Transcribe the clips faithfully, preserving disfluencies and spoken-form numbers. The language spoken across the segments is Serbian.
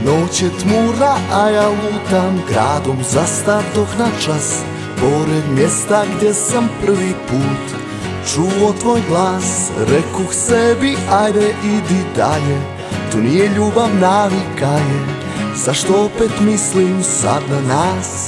Noć je tmura, a ja lutam gradom, zastadoh na čas pored mjesta gdje sam prvi put čuo tvoj glas. Rekuh sebi, ajde idi dalje, to nije ljubav, navika je. Zašto opet mislim sad na nas?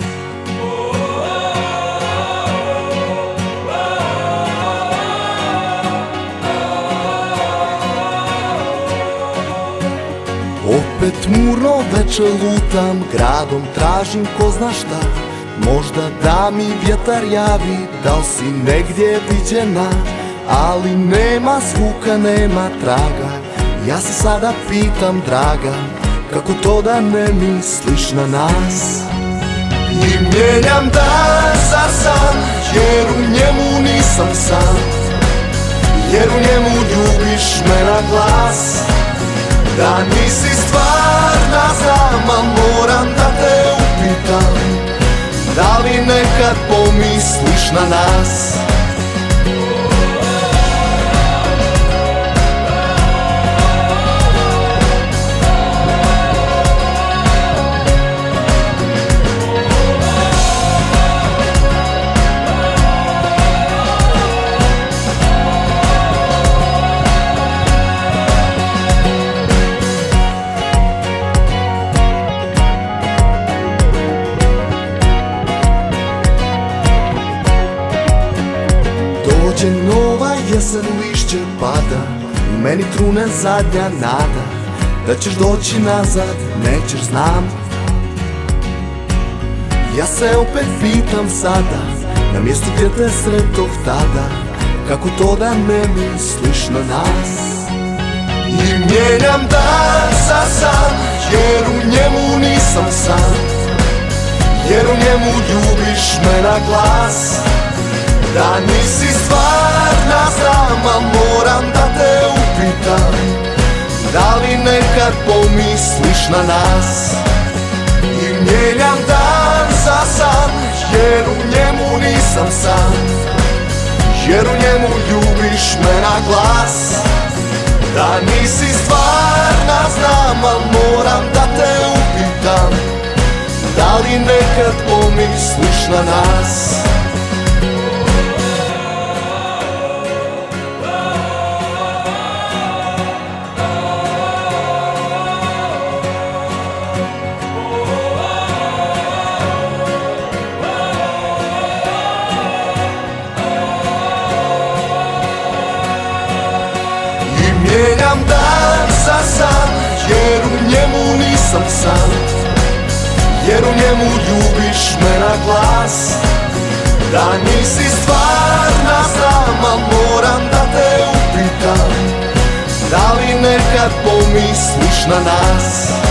Opet tmurno večer lutam gradom, tražim ko zna šta. Možda da mi vjetar javi da li si negdje viđena, ali nema zvuka, nema traga. Ja se sada pitam, draga, kako to da ne misliš na nas? I mijenjam dan za san, jer u njemu nisam sam, jer u njemu ljubiš me na glas. Da nisi stvarna znam, al moram da te upitam, da li nekad pomisliš na nas? Dođe nova jesen, lišće pada, u meni trune zadnja nada da ćeš doći nazad, nećeš znam. Ja se opet pitam sada, na mjestu gdje te sretoh tada, kako to da ne misliš na nas? I mijenjam dan za san, jer u njemu nisam sam, jer u njemu ljubiš me na glas. Da nisi stvarna znam, al moram da te upitam, da li nekad pomisliš na nas? I mijenjam dan za san, jer u njemu nisam sam, jer u njemu ljubiš me na glas. Da nisi stvarna znam, al moram da te upitam, da li nekad pomisliš na nas? Mijenjam dan za san, jer u njemu nisam sam, jer u njemu ljubiš me na glas. Da nisi stvarna znam, al moram da te upitam, da li nekad pomisliš na nas?